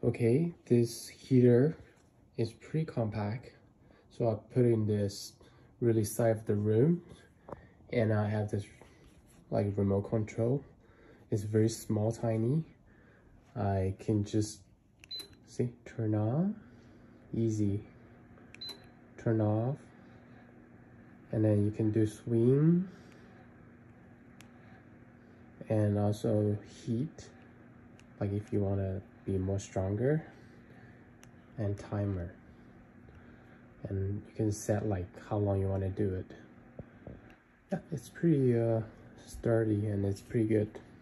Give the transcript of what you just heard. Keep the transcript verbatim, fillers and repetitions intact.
Okay, this heater is pretty compact, so I put it in this really side of the room, and I have this like remote control. It's very small, tiny. I can just see, turn on, easy, turn off, and then you can do swing and also heat, like if you want to be more stronger, and timer, and you can set like how long you want to do it. Yeah, it's pretty uh, sturdy and it's pretty good.